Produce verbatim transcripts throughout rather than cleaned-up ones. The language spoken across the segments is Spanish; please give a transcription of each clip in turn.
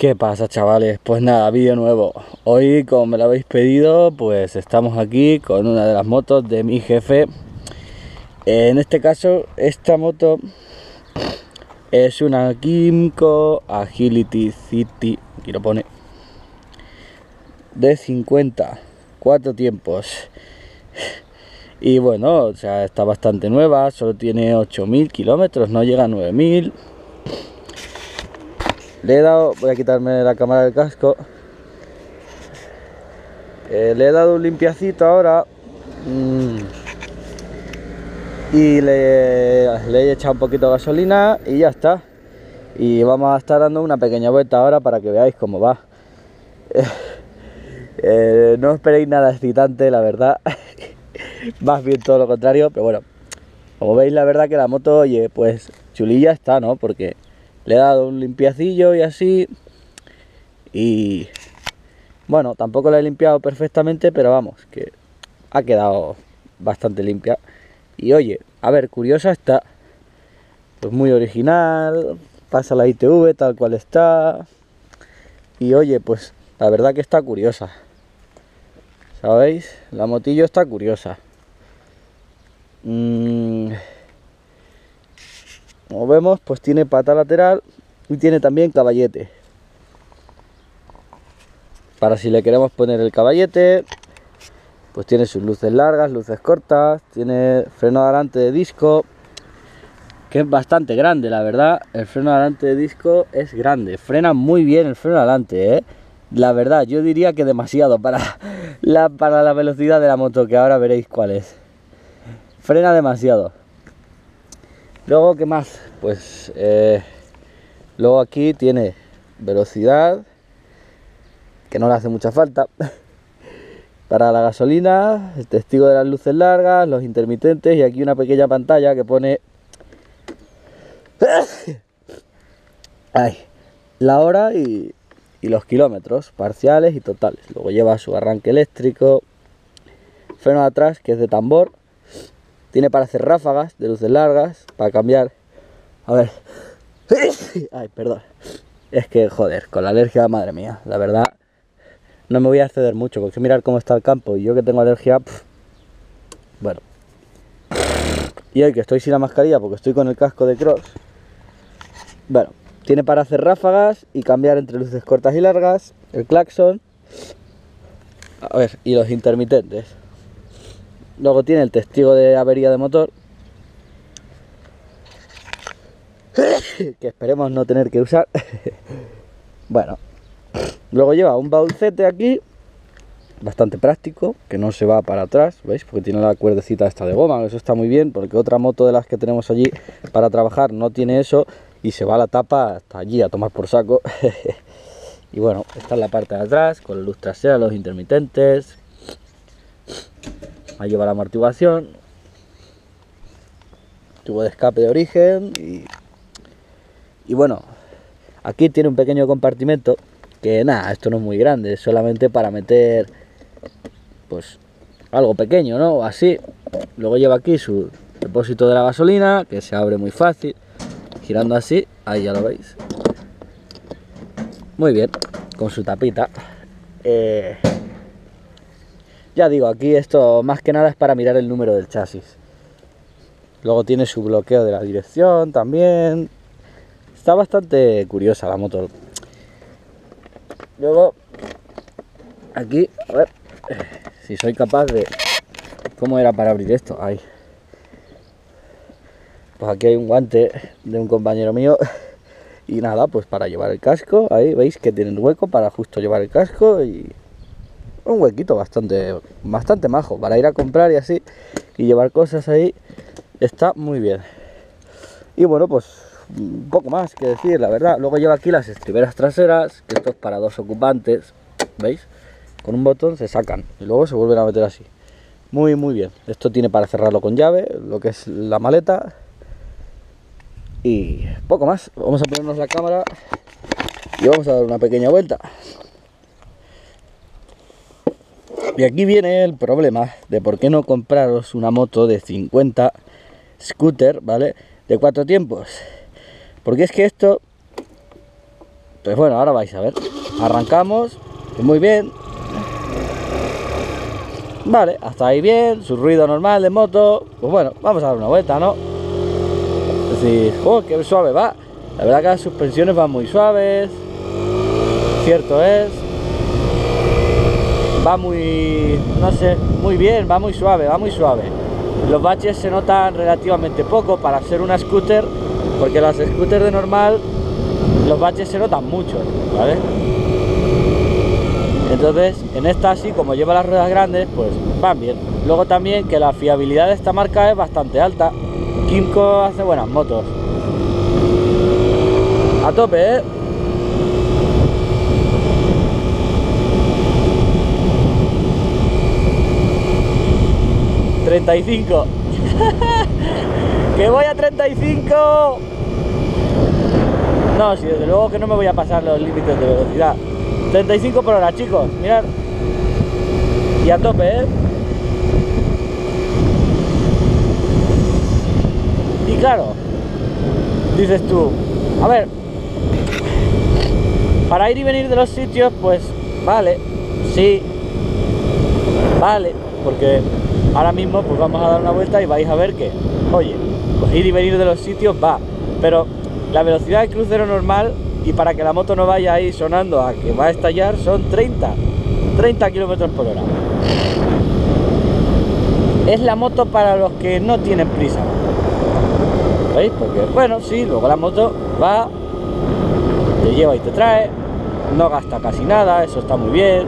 ¿Qué pasa, chavales? Pues nada, vídeo nuevo. Hoy, como me lo habéis pedido, pues estamos aquí con una de las motos de mi jefe. En este caso, esta moto es una Kymco Agility City, aquí lo pone, de cincuenta, cuatro tiempos. Y bueno, o sea, está bastante nueva, solo tiene ocho mil kilómetros, no llega a nueve mil. Le he dado, voy a quitarme la cámara del casco. Eh, le he dado un limpiacito ahora. Mmm, y le, le he echado un poquito de gasolina y ya está. Y vamos a estar dando una pequeña vuelta ahora para que veáis cómo va. Eh, eh, no esperéis nada excitante, la verdad. Más bien todo lo contrario, pero bueno. Como veis, la verdad que la moto, oye, pues chulilla está, ¿no? Porque le he dado un limpiacillo y así. Y bueno, tampoco la he limpiado perfectamente, pero vamos, que ha quedado bastante limpia. Y oye, a ver, curiosa está. Pues muy original. Pasa la I T V tal cual está. Y oye, pues la verdad que está curiosa. ¿Sabéis? La motillo está curiosa. Mm. Como vemos, pues tiene pata lateral y tiene también caballete. Para si le queremos poner el caballete, pues tiene sus luces largas, luces cortas, tiene freno adelante de disco, que es bastante grande, la verdad. El freno adelante de disco es grande, frena muy bien el freno adelante, ¿eh? La verdad, yo diría que demasiado para la, para la velocidad de la moto, que ahora veréis cuál es. Frena demasiado. Luego, ¿qué más? Pues eh, luego aquí tiene velocidad, que no le hace mucha falta. Para la gasolina, el testigo de las luces largas, los intermitentes, y aquí una pequeña pantalla que pone ay, la hora y, y los kilómetros parciales y totales. Luego lleva su arranque eléctrico, freno de atrás, que es de tambor. Tiene para hacer ráfagas de luces largas, para cambiar. A ver. Ay, perdón. Es que, joder, con la alergia, madre mía, la verdad, no me voy a exceder mucho, porque mirar cómo está el campo y yo que tengo alergia, pff, bueno. Y hoy que estoy sin la mascarilla porque estoy con el casco de cross. Bueno, tiene para hacer ráfagas y cambiar entre luces cortas y largas, el claxon. A ver, y los intermitentes. Luego tiene el testigo de avería de motor, que esperemos no tener que usar. Bueno, luego lleva un baulcete aquí, bastante práctico, que no se va para atrás, ¿veis? Porque tiene la cuerdecita esta de goma, eso está muy bien, porque otra moto de las que tenemos allí para trabajar no tiene eso y se va la tapa hasta allí a tomar por saco. Y bueno, esta es la parte de atrás, con la luz trasera, los intermitentes. Ahí lleva la amortiguación, tubo de escape de origen y, y bueno, aquí tiene un pequeño compartimento que nada, esto no es muy grande, es solamente para meter pues algo pequeño, ¿no? Así. Luego lleva aquí su depósito de la gasolina, que se abre muy fácil, girando así, ahí ya lo veis. Muy bien, con su tapita. Eh... Ya digo, aquí esto más que nada es para mirar el número del chasis. Luego tiene su bloqueo de la dirección también. Está bastante curiosa la moto. Luego, aquí, a ver, si soy capaz de... ¿Cómo era para abrir esto? Ahí. Pues aquí hay un guante de un compañero mío. Y nada, pues para llevar el casco. Ahí veis que tiene un hueco para justo llevar el casco y... un huequito bastante bastante majo para ir a comprar y así y llevar cosas ahí. Está muy bien. Y bueno, pues un poco más que decir, la verdad. Luego lleva aquí las estriberas traseras, que esto es para dos ocupantes, ¿veis? Con un botón se sacan y luego se vuelven a meter así. Muy muy bien. Esto tiene para cerrarlo con llave, lo que es la maleta. Y poco más. Vamos a ponernos la cámara y vamos a dar una pequeña vuelta. Y aquí viene el problema de por qué no compraros una moto de cincuenta scooter, ¿vale? De cuatro tiempos. Porque es que esto Pues bueno, ahora vais a ver. Arrancamos, muy bien. Vale, hasta ahí bien, su ruido normal de moto. Pues bueno, vamos a dar una vuelta, ¿no? Es decir, oh, qué suave va. La verdad que las suspensiones van muy suaves. Cierto es. Va muy, no sé, muy bien, va muy suave, va muy suave. Los baches se notan relativamente poco para ser una scooter, porque las scooters de normal, los baches se notan mucho, ¿vale? Entonces, en esta sí, como lleva las ruedas grandes, pues van bien. Luego también que la fiabilidad de esta marca es bastante alta. Kymco hace buenas motos. A tope, ¿eh? treinta y cinco. ¡Que voy a treinta y cinco! No, si desde luego que no me voy a pasar los límites de velocidad. treinta y cinco por hora, chicos, mirad. Y a tope, ¿eh? Y claro, dices tú, a ver, para ir y venir de los sitios, pues vale, sí, vale, porque ahora mismo pues vamos a dar una vuelta y vais a ver que, oye, pues ir y venir de los sitios va, pero la velocidad de crucero normal, y para que la moto no vaya ahí sonando a que va a estallar, son treinta kilómetros por hora. Es la moto para los que no tienen prisa, ¿veis? Porque, bueno, sí, luego la moto va, te lleva y te trae, no gasta casi nada, eso está muy bien.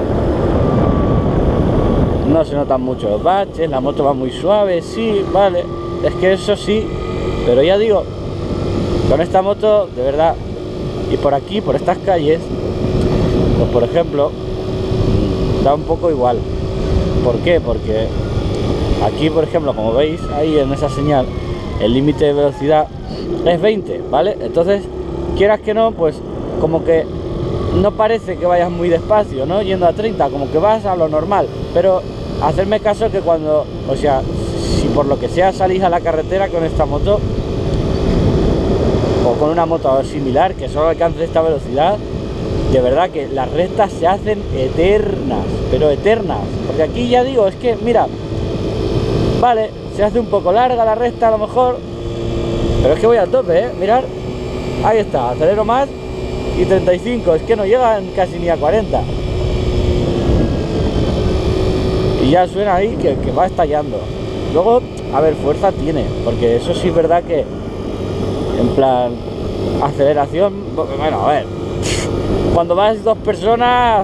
No se notan mucho los baches, la moto va muy suave, sí, vale, es que eso sí, pero ya digo, con esta moto, de verdad, y por aquí, por estas calles, pues por ejemplo, da un poco igual. ¿Por qué? Porque aquí, por ejemplo, como veis, ahí en esa señal, el límite de velocidad es veinte, ¿vale? Entonces, quieras que no, pues como que no parece que vayas muy despacio, ¿no? Yendo a treinta, como que vas a lo normal, pero hacerme caso que cuando, o sea, si por lo que sea salís a la carretera con esta moto, o con una moto similar que solo alcance esta velocidad, de verdad que las rectas se hacen eternas, pero eternas, porque aquí ya digo, es que mira, vale, se hace un poco larga la recta a lo mejor, pero es que voy a tope, ¿eh? Mirad, ahí está, acelero más y treinta y cinco, es que no llegan casi ni a cuarenta. Y ya suena ahí que, que va estallando. Luego, a ver, fuerza tiene, porque eso sí es verdad que en plan aceleración, bueno, a ver, cuando vas dos personas,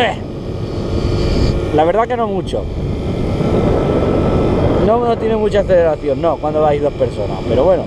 la verdad que no mucho, no, no tiene mucha aceleración, no, cuando vais dos personas, pero bueno,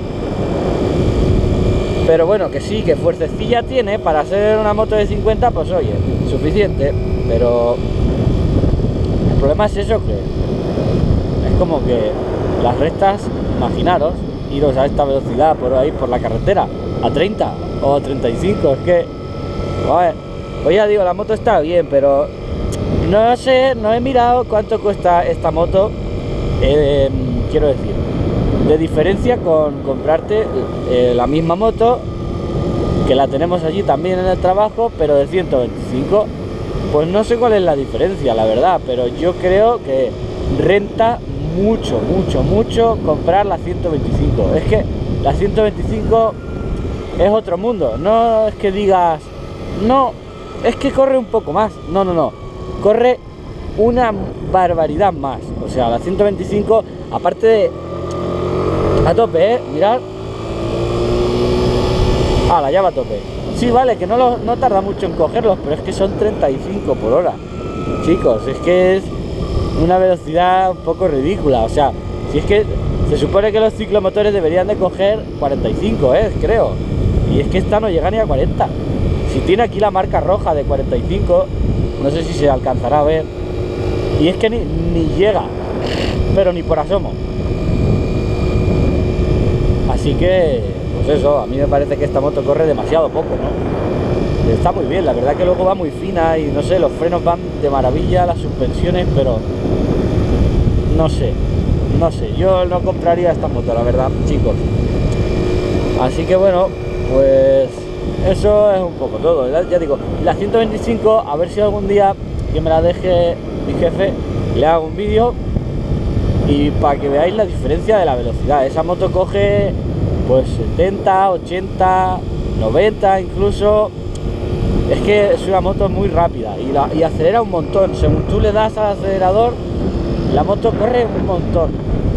pero bueno, que sí, que fuercecilla tiene para ser una moto de cincuenta, pues oye, suficiente, pero el problema es eso, que es como que las rectas, imaginaros, iros a esta velocidad por ahí, por la carretera, a treinta o a treinta y cinco, es que, a ver, pues ya digo, la moto está bien, pero no sé, no he mirado cuánto cuesta esta moto, eh, quiero decir, de diferencia con comprarte eh, la misma moto, que la tenemos allí también en el trabajo, pero de ciento veinticinco, pues no sé cuál es la diferencia, la verdad, pero yo creo que renta mucho, mucho, mucho comprar la ciento veinticinco. Es que la ciento veinticinco es otro mundo. No es que digas, no, es que corre un poco más. No, no, no. Corre una barbaridad más. O sea, la ciento veinticinco, aparte de a tope, ¿eh? Mirad. Ah, la llave a tope. Sí, vale, que no, lo, no tarda mucho en cogerlos, pero es que son treinta y cinco por hora. Chicos, es que es una velocidad un poco ridícula. O sea, si es que se supone que los ciclomotores deberían de coger cuarenta y cinco, ¿eh? Creo. Y es que esta no llega ni a cuarenta. Si tiene aquí la marca roja de cuarenta y cinco, no sé si se alcanzará a ver. Y es que ni, ni llega, pero ni por asomo. Así que, pues eso, a mí me parece que esta moto corre demasiado poco, ¿no? Está muy bien, la verdad que luego va muy fina y no sé, los frenos van de maravilla, las suspensiones, pero no sé, no sé, yo no compraría esta moto, la verdad, chicos. Así que bueno, pues eso es un poco todo. Ya digo, la ciento veinticinco, a ver si algún día que me la deje mi jefe, le hago un vídeo y para que veáis la diferencia de la velocidad. Esa moto coge pues setenta, ochenta, noventa incluso. Es que es una moto muy rápida y, la, y acelera un montón. Según tú le das al acelerador, la moto corre un montón.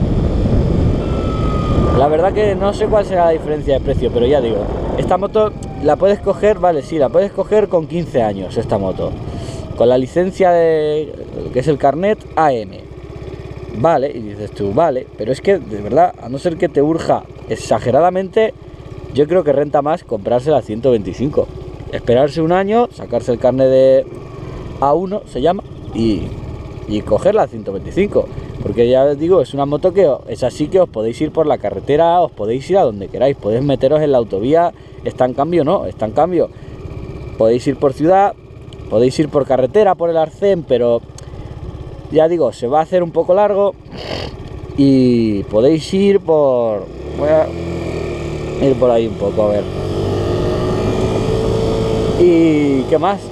La verdad que no sé cuál será la diferencia de precio, pero ya digo, esta moto la puedes coger, vale, sí, la puedes coger con quince años esta moto, con la licencia de, que es el carnet A M, vale, y dices tú, vale, pero es que de verdad, a no ser que te urja exageradamente, yo creo que renta más comprarse la ciento veinticinco, esperarse un año, sacarse el carnet de A uno, se llama, y, y coger la ciento veinticinco. Porque ya os digo, es una moto que es así que os podéis ir por la carretera, os podéis ir a donde queráis, podéis meteros en la autovía, está en cambio, no, está en cambio. Podéis ir por ciudad, podéis ir por carretera, por el Arcén, pero ya digo, se va a hacer un poco largo y podéis ir por... Voy a ir por ahí un poco, a ver. ¿Y qué más?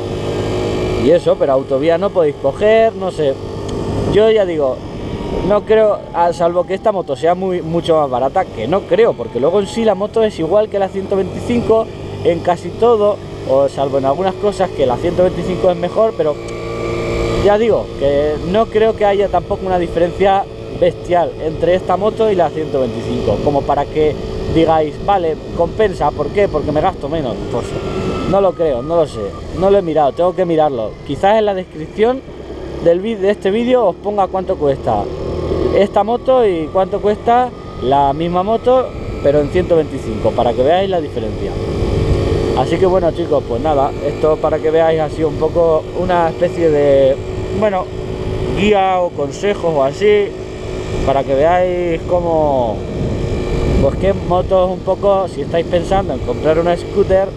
Y eso, pero autovía no podéis coger, no sé... Yo ya digo, no creo, a salvo que esta moto sea muy mucho más barata, que no creo, porque luego en sí la moto es igual que la ciento veinticinco en casi todo, o salvo en algunas cosas que la ciento veinticinco es mejor, pero ya digo, que no creo que haya tampoco una diferencia bestial entre esta moto y la ciento veinticinco, como para que digáis, vale, compensa, ¿por qué? Porque me gasto menos. Pues no lo creo, no lo sé, no lo he mirado, tengo que mirarlo. Quizás en la descripción del vídeo de este vídeo os ponga cuánto cuesta esta moto y cuánto cuesta la misma moto pero en ciento veinticinco, para que veáis la diferencia. Así que bueno, chicos, pues nada, esto para que veáis así un poco una especie de, bueno, guía o consejos o así, para que veáis cómo, pues qué motos un poco, si estáis pensando en comprar una scooter,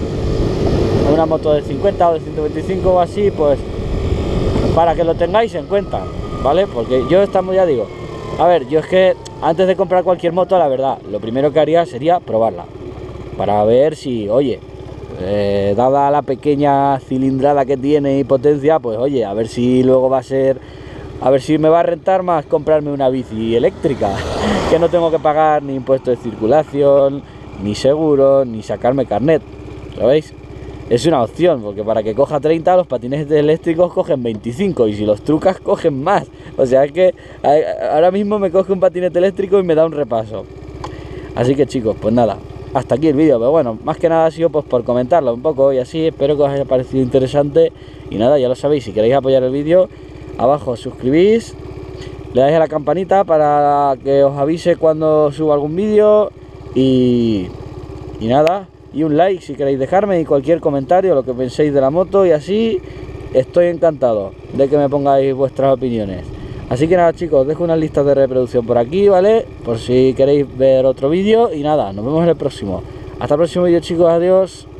una moto de cincuenta o de ciento veinticinco o así, pues para que lo tengáis en cuenta, ¿vale? Porque yo estamos, ya digo, a ver, yo es que antes de comprar cualquier moto, la verdad, lo primero que haría sería probarla, para ver si, oye, eh, dada la pequeña cilindrada que tiene y potencia, pues oye, a ver si luego va a ser, a ver si me va a rentar más comprarme una bici eléctrica, que no tengo que pagar ni impuesto de circulación, ni seguro, ni sacarme carnet, ¿sabéis? Es una opción, porque para que coja treinta, los patinetes eléctricos cogen veinticinco, y si los trucas cogen más. O sea, es que ahora mismo me coge un patinete eléctrico y me da un repaso. Así que chicos, pues nada, hasta aquí el vídeo. Pero bueno, más que nada ha sido pues por comentarlo un poco y así. Espero que os haya parecido interesante. Y nada, ya lo sabéis, si queréis apoyar el vídeo, abajo os suscribís, le dais a la campanita para que os avise cuando suba algún vídeo. Y, y nada... Y un like si queréis dejarme, y cualquier comentario, lo que penséis de la moto, y así estoy encantado de que me pongáis vuestras opiniones. Así que nada, chicos, dejo unas listas de reproducción por aquí, ¿vale? Por si queréis ver otro vídeo, y nada, nos vemos en el próximo. Hasta el próximo vídeo, chicos, adiós.